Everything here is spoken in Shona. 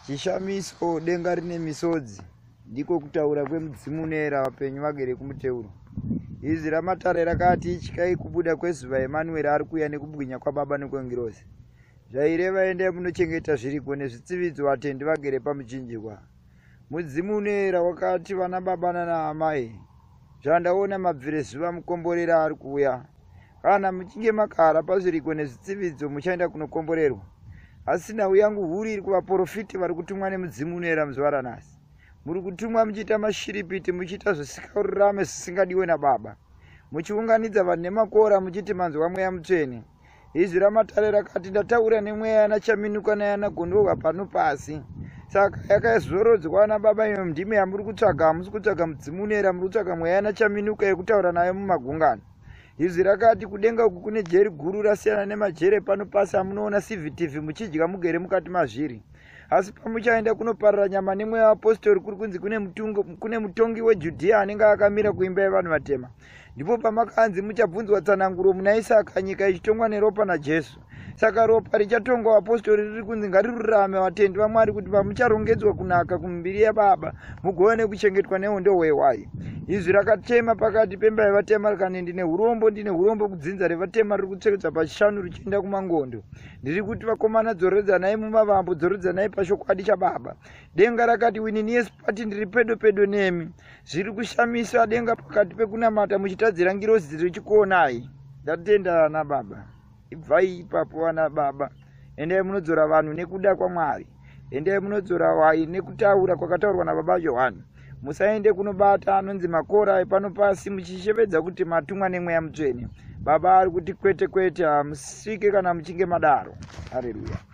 Chishamiso denga rine misodzi ndiko kutaura kwemudzimu nera vapenyu vagere kumuteuro. Izi ramatare rakati ityai kubuda kwezuva Emmanuel ari kuuya nekubwinya kwababa nekwengirozi. Zvaireva endai munochengeta zviriko nezvitsividzo vatendi vagere pamuchinjikwa. Mudzimu nera wakati vana baba nanaamai, zvandaona mabvire zuva mukomborera ari kuuya. Kana muchinge makara pazviriko nezvitsividzo muchaenda kunokomborerwa. Asi nhau yangu huru iri kuvaprofiti vari kutumwa nemudzimu nera muzuva ranhasi. Muri kutumwa muchiita mashiripiti, muchiita zvisingarurame zvisingadiwe nababa, muchiunganidza vanhu nemakora muchiti manzwa mweya mutsvene. Izvi ramatare rakati ndataura nemweya yanachaminuka nayanagondorwa pano pasi. Saka yakazorodzwa nababa, imwe ndime yamuri kutsvaga. Hamusi kutsvaga mudzimu nera, muri kutsvaga mweya yanachaminuka yekutaura nayo mumagungano. Izvi rakati kudenga uku kune jeri guru rasiyana nemajere pano pasi amunoona CVTV muchidya mugere mukati mazviri. Asi pamuchaenda kunoparira nyama nemweya wapostori kuri kunzi kune mutongi weJudhea anenge akamira kuimba yevanhu vatema. Ndipo pamakanzi muchabvunzwa tsananguro muna Isaka, nyika ichitongwa neropa naJesu. Saka ropa richatongwa vapostori riri kunzi ngarirurame vatendi vaMwari kuti pamucharongedzwa kunaka kumibiri yababa mugone kuchengetwa nehondo hwehwai. Izvi rakachema pakati pemba yevatema rikati ndine hurombo kudzinza revatema riri kutsekedza pachishanu richienda kumangondo. Ndiri kuti vakomana dzoredzanai mumavambo, dzoredzanai pashokwadi chababa. Denga rakati winini yesu pati ndiri pedo nemi. Zviri kushamisa denga pakati pekunamata muchitadzira ngirozi richikuonai. Ndatenda ana baba. Ibvai ipapo vana baba, endai munodzora vanhu nekuda kwaMwari. Endai munodzora wai nekutaura kwakataurwa nababa Johani. Musaende kunobata anonzi makora epano pasi muchishevedza kuti matumwa nemweya mutsvene. Baba ari kuti kwete, hamusvike kana muchinge madaro. Haleluya.